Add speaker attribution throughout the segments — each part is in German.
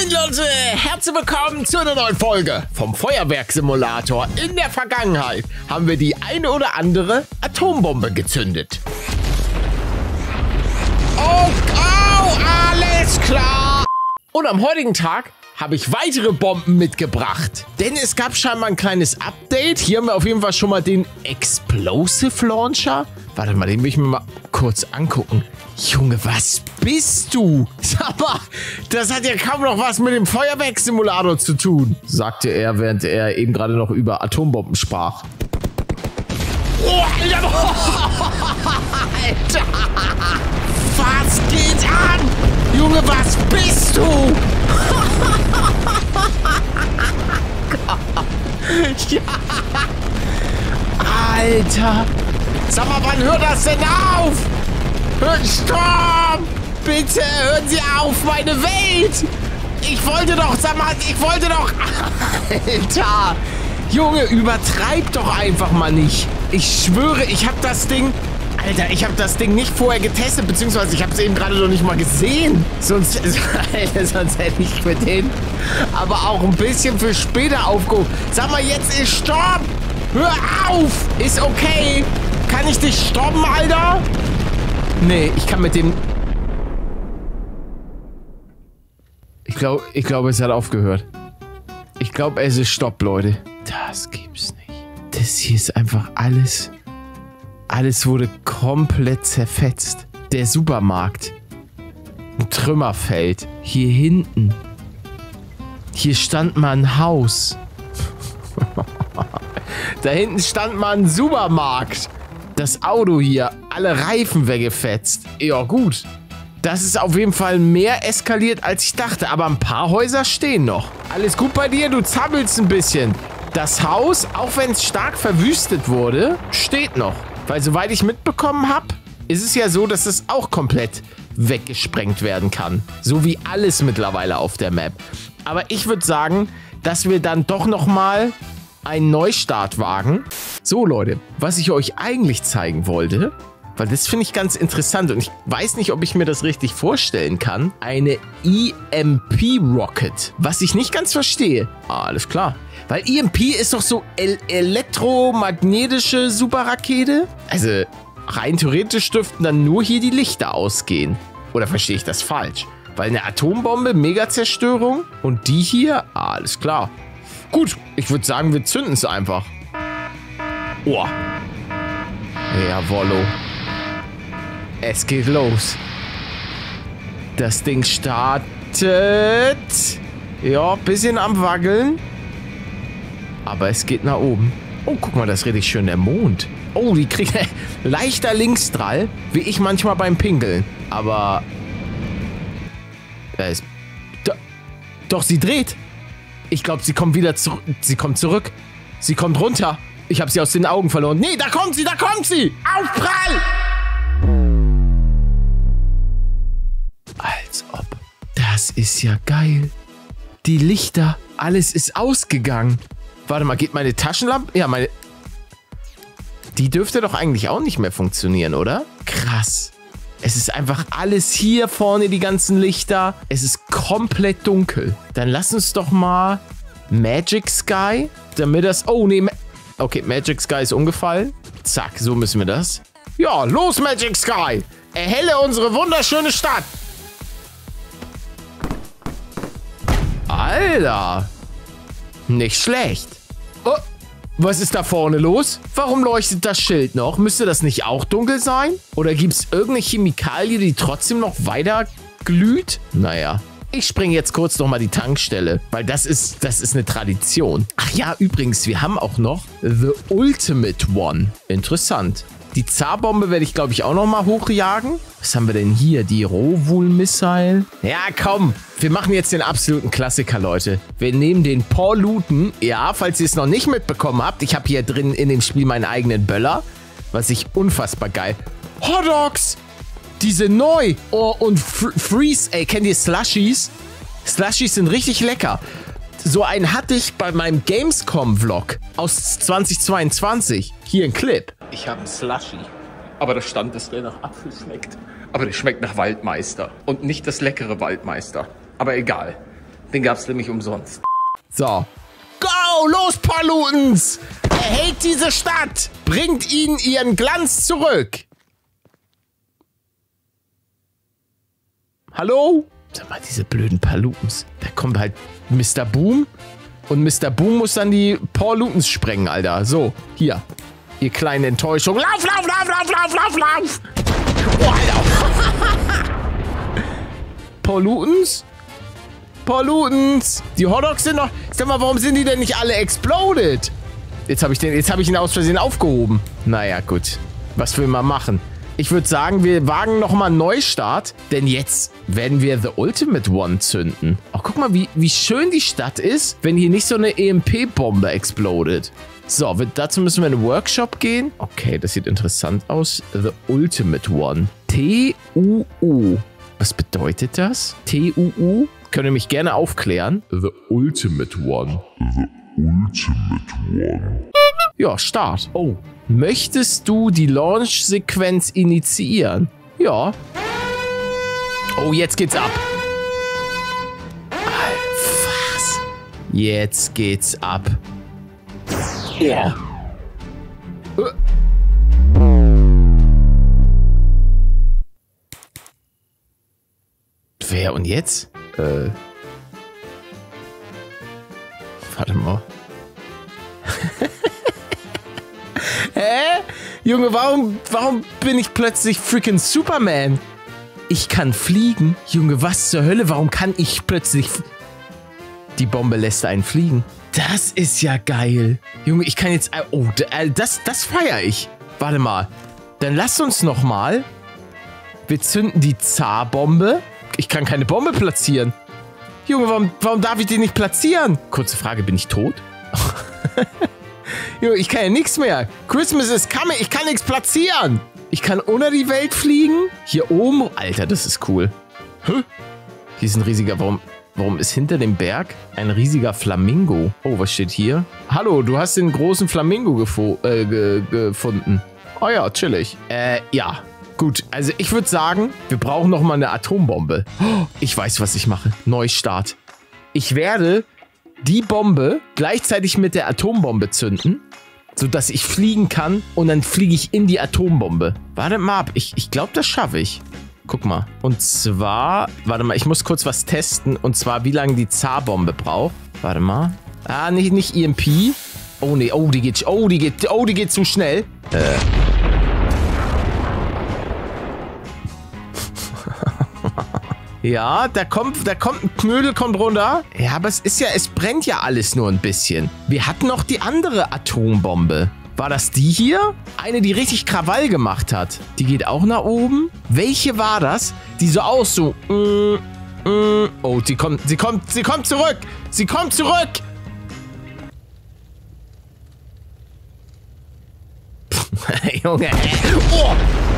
Speaker 1: Moin Leute, herzlich willkommen zu einer neuen Folge vom Feuerwerksimulator. In der Vergangenheit haben wir die eine oder andere Atombombe gezündet. Oh, alles klar! Und am heutigen Tag habe ich weitere Bomben mitgebracht. Denn es gab scheinbar ein kleines Update. Hier haben wir auf jeden Fall schon mal den Explosive Launcher. Warte mal, den will ich mir mal kurz angucken. Junge, was bist du? Sag mal, das hat ja kaum noch was mit dem Feuerwerksimulator zu tun, sagte er, während er eben gerade noch über Atombomben sprach. Oh, Alter! Alter! Was geht an? Junge, was bist du? Ja. Alter! Sag mal, wann hört das denn auf? Stopp! Bitte hören Sie auf, meine Welt! Ich wollte doch, sag mal, Alter! Junge, übertreib doch einfach mal nicht. Ich schwöre, ich habe das Ding... Alter, ich habe das Ding nicht vorher getestet, beziehungsweise ich habe es eben gerade noch nicht mal gesehen. Sonst hätte ich für den aber auch ein bisschen für später aufgehoben. Sag mal, jetzt ist Stopp! Hör auf! Ist okay! Kann ich dich stoppen, Alter? Nee, ich kann mit dem... Ich glaube, es hat aufgehört. Ich glaube, es ist Stopp, Leute. Das gibt's nicht. Das hier ist einfach alles... Alles wurde komplett zerfetzt. Der Supermarkt. Ein Trümmerfeld. Hier hinten. Hier stand mal ein Haus. Da hinten stand mal ein Supermarkt. Das Auto hier. Alle Reifen weggefetzt. Ja, gut. Das ist auf jeden Fall mehr eskaliert, als ich dachte. Aber ein paar Häuser stehen noch. Alles gut bei dir? Du zappelst ein bisschen. Das Haus, auch wenn es stark verwüstet wurde, steht noch. Weil soweit ich mitbekommen habe, ist es ja so, dass es auch komplett weggesprengt werden kann. So wie alles mittlerweile auf der Map. Aber ich würde sagen, dass wir dann doch nochmal einen Neustart wagen. So Leute, was ich euch eigentlich zeigen wollte, weil das finde ich ganz interessant und ich weiß nicht, ob ich mir das richtig vorstellen kann, eine EMP-Rocket. Was ich nicht ganz verstehe. Alles klar. Weil EMP ist doch so elektromagnetische Superrakete. Also rein theoretisch dürften dann nur hier die Lichter ausgehen. Oder verstehe ich das falsch? Weil eine Atombombe, Mega-Zerstörung und die hier, alles klar. Gut, ich würde sagen, wir zünden es einfach. Oh. Jawollo. Es geht los. Das Ding startet. Ja, bisschen am Wackeln. Aber es geht nach oben. Oh, guck mal, das ist richtig schön der Mond. Oh, die kriegt leichter Linksdrall, wie ich manchmal beim Pinkeln. Aber... Doch, sie dreht. Ich glaube, sie kommt wieder zurück. Sie kommt zurück. Sie kommt runter. Ich habe sie aus den Augen verloren. Nee, da kommt sie, da kommt sie. Aufprall! Als ob. Das ist ja geil. Die Lichter, alles ist ausgegangen. Warte mal, geht meine Taschenlampe? Ja, meine... Die dürfte doch eigentlich auch nicht mehr funktionieren, oder? Krass. Es ist einfach alles hier vorne, die ganzen Lichter. Es ist komplett dunkel. Dann lass uns doch mal Magic Sky, damit das... Oh, nee. Okay, Magic Sky ist umgefallen. Zack, so müssen wir das. Ja, los Magic Sky. Erhelle unsere wunderschöne Stadt. Alter. Nicht schlecht. Oh, was ist da vorne los? Warum leuchtet das Schild noch? Müsste das nicht auch dunkel sein? Oder gibt es irgendeine Chemikalie, die trotzdem noch weiter glüht? Naja, ich springe jetzt kurz nochmal die Tankstelle, weil das ist eine Tradition. Ach ja, übrigens, wir haben auch noch The Ultimate One. Interessant. Die Zarbombe werde ich, glaube ich, auch nochmal hochjagen. Was haben wir denn hier? Die Rovul-Missile. Ja, komm. Wir machen jetzt den absoluten Klassiker, Leute. Wir nehmen den Paul Luton. Ja, falls ihr es noch nicht mitbekommen habt, ich habe hier drin in dem Spiel meinen eigenen Böller. Was ich unfassbar geil... Hot Dogs! Die sind neu. Oh, und Freeze, ey, kennt ihr Slushies? Slushies sind richtig lecker. So einen hatte ich bei meinem Gamescom-Vlog aus 2022. Hier ein Clip. Ich habe einen Slushie. Aber da stand, dass der nach Apfel schmeckt. Aber der schmeckt nach Waldmeister. Und nicht das leckere Waldmeister. Aber egal. Den gab es nämlich umsonst. So. Go! Los, Pollutants! Erhält diese Stadt! Bringt ihnen ihren Glanz zurück! Hallo? Sag mal, diese blöden Pollutants. Da kommt halt Mr. Boom. Und Mr. Boom muss dann die Pollutants sprengen, Alter. So, hier. Ihr kleine Enttäuschung. Lauf, lauf, lauf, lauf, lauf, lauf, lauf! Oh, Alter! Pollutants? Pollutants! Die Hotdogs sind noch... Sag mal, warum sind die denn nicht alle exploded? Jetzt habe ich ihn aus Versehen aufgehoben. Naja, gut. Was will man machen? Ich würde sagen, wir wagen nochmal einen Neustart. Denn jetzt werden wir The Ultimate One zünden. Oh, guck mal, wie schön die Stadt ist, wenn hier nicht so eine EMP-Bombe explodet. So, dazu müssen wir in den Workshop gehen. Okay, das sieht interessant aus. The Ultimate One. T-U-U. Was bedeutet das? T-U-U? Könnt ihr mich gerne aufklären? The Ultimate One. The Ultimate One. Ja, Start. Oh. Möchtest du die Launch-Sequenz initiieren? Ja. Oh, jetzt geht's ab. Was? Jetzt geht's ab. Ja. Wer und jetzt? Warte mal. Hä? Junge, warum bin ich plötzlich freaking Superman? Ich kann fliegen. Junge, was zur Hölle? Warum kann ich plötzlich... Die Bombe lässt einen fliegen. Das ist ja geil. Junge, ich kann jetzt... Oh, das feiere ich. Warte mal. Dann lasst uns noch mal... Wir zünden die Zar-Bombe. Ich kann keine Bombe platzieren. Junge, warum darf ich die nicht platzieren? Kurze Frage, bin ich tot? Junge, ich kann ja nichts mehr. Christmas is coming. Ich kann nichts platzieren. Ich kann unter die Welt fliegen. Hier oben. Alter, das ist cool. Hä? Hier ist ein riesiger... Warum ist hinter dem Berg ein riesiger Flamingo? Oh, was steht hier? Hallo, du hast den großen Flamingo gefunden. Oh ja, chillig. Ja. Gut, also ich würde sagen, wir brauchen noch mal eine Atombombe. Oh, ich weiß, was ich mache. Neustart. Ich werde die Bombe gleichzeitig mit der Atombombe zünden, sodass ich fliegen kann und dann fliege ich in die Atombombe. Warte mal ab. Ich glaube, das schaffe ich. Guck mal. Und zwar... Warte mal, ich muss kurz was testen. Und zwar, wie lange die Zar-Bombe braucht. Warte mal. Ah, nicht EMP. Oh, nee. Oh, die geht zu schnell. Ja, da kommt ein Knödel, kommt runter. Ja, aber es brennt ja alles nur ein bisschen. Wir hatten noch die andere Atombombe. War das die hier? Eine, die richtig Krawall gemacht hat. Die geht auch nach oben. Welche war das? Die so aus, so... Oh, sie kommt zurück. Sie kommt zurück. Junge. Oh.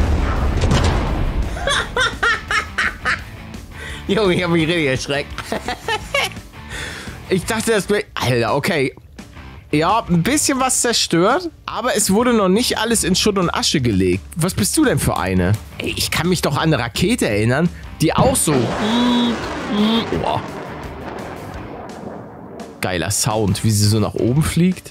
Speaker 1: Junge, ich hab mich richtig erschreckt. Ich dachte, das wäre... Alter, okay. Ja, ein bisschen was zerstört, aber es wurde noch nicht alles in Schutt und Asche gelegt. Was bist du denn für eine? Ey, ich kann mich doch an eine Rakete erinnern, die auch so... Oh. Geiler Sound, wie sie so nach oben fliegt.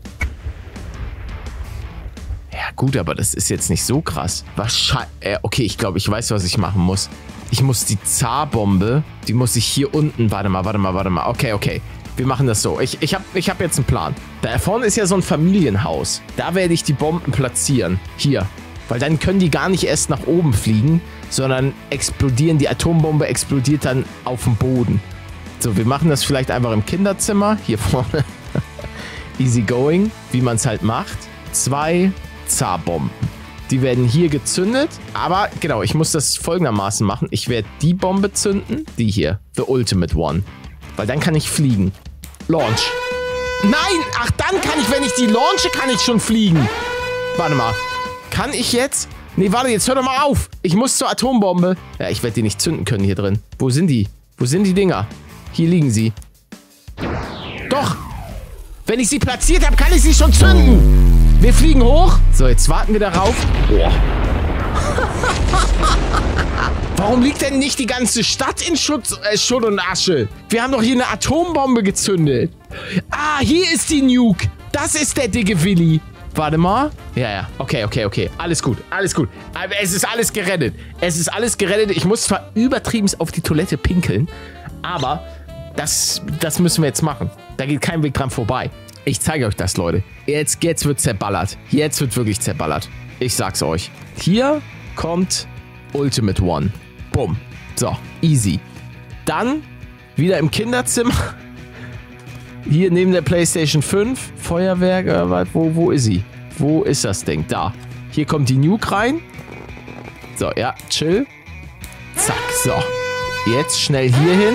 Speaker 1: Ja gut, aber das ist jetzt nicht so krass. Okay, ich glaube, ich weiß, was ich machen muss. Ich muss die Zar-Bombe, die muss ich hier unten... Warte mal. Okay. Wir machen das so. Ich hab jetzt einen Plan. Da vorne ist ja so ein Familienhaus. Da werde ich die Bomben platzieren. Hier. Weil dann können die gar nicht erst nach oben fliegen, sondern explodieren. Die Atombombe explodiert dann auf dem Boden. So, wir machen das vielleicht einfach im Kinderzimmer. Hier vorne. Easy going, wie man es halt macht. 2 Zar-Bomben. Die werden hier gezündet. Aber genau, ich muss das folgendermaßen machen. Ich werde die Bombe zünden. Die hier. The Ultimate One. Weil dann kann ich fliegen. Launch. Nein! Ach, dann kann ich, wenn ich die launche, kann ich schon fliegen. Warte mal. Kann ich jetzt? Nee, warte, jetzt hör doch mal auf. Ich muss zur Atombombe. Ja, ich werde die nicht zünden können hier drin. Wo sind die? Wo sind die Dinger? Hier liegen sie. Doch! Wenn ich sie platziert habe, kann ich sie schon zünden. Wir fliegen hoch. So, jetzt warten wir darauf. Boah. Warum liegt denn nicht die ganze Stadt in Schutt und Asche? Wir haben doch hier eine Atombombe gezündet. Ah, hier ist die Nuke. Das ist der dicke Willi. Warte mal. Ja. Okay. Alles gut. Aber es ist alles gerettet. Ich muss zwar übertrieben auf die Toilette pinkeln, aber das müssen wir jetzt machen. Da geht kein Weg dran vorbei. Ich zeige euch das, Leute. Jetzt wird zerballert. Jetzt wird wirklich zerballert. Ich sag's euch. Hier kommt Ultimate One. Bumm. So, easy. Dann wieder im Kinderzimmer. Hier neben der PlayStation 5. Feuerwerk, wo ist sie? Wo ist das Ding? Da. Hier kommt die Nuke rein. So, ja, chill. Zack, so. Jetzt schnell hier hin.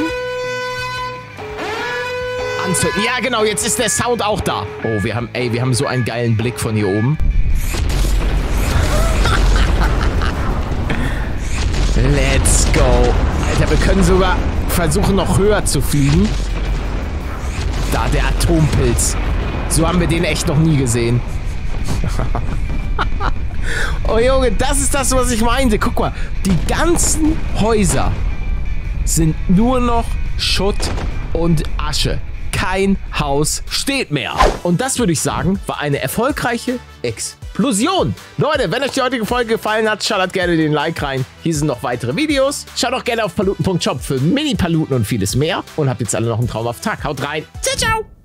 Speaker 1: Anzünden. Ja, genau, jetzt ist der Sound auch da. Oh, wir haben so einen geilen Blick von hier oben. Let's go. Alter, wir können sogar versuchen, noch höher zu fliegen. Da, der Atompilz. So haben wir den echt noch nie gesehen. Oh, Junge, das ist das, was ich meinte. Guck mal, die ganzen Häuser sind nur noch Schutt und Asche. Kein Haus steht mehr. Und das, würde ich sagen, war eine erfolgreiche Explosion. Leute, wenn euch die heutige Folge gefallen hat, schaut gerne den Like rein. Hier sind noch weitere Videos. Schaut auch gerne auf paluten.shop für Mini-Paluten und vieles mehr. Und habt jetzt alle noch einen traumhaften Tag. Haut rein. Ciao, ciao.